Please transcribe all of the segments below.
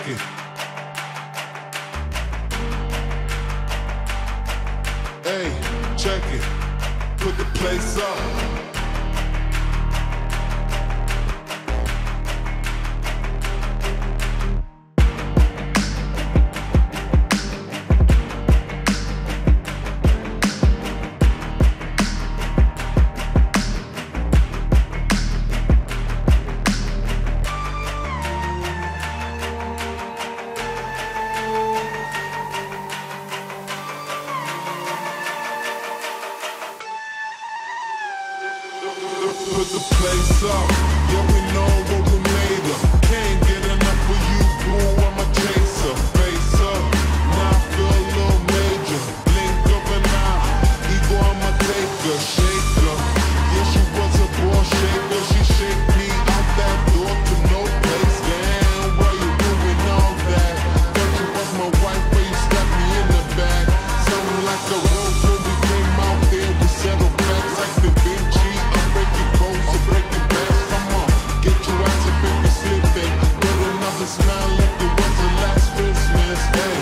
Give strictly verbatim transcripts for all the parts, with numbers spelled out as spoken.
it. Hey, check it. Put the place up. Put the place up, yeah, we know what we made of. Can't get enough of you, boo, I'm a chaser. Face up, now I feel a little major. Link up and out, ego, I'm a taker. Shaker, yeah, she was a ball shaker. She shake me out that door to no place. Damn, why you doing all that? Thought you was my wife, but you stabbed me in the back. Something like a rose when we came out there, we settled facts like the Vinci. Smile like it was the last Christmas day.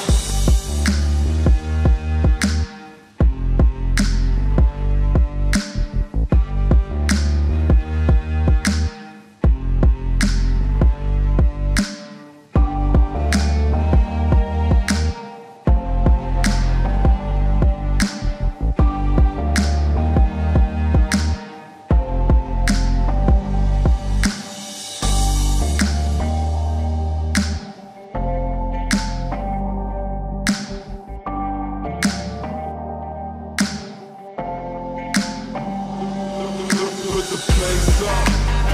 Put the place up.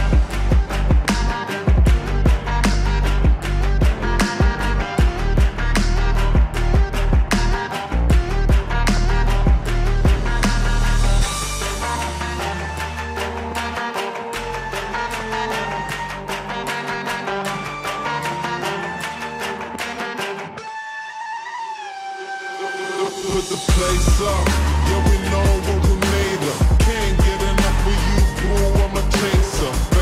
Put the place up. Yeah, we know what we made of. Can't get enough of you, boo, I'm a chaser.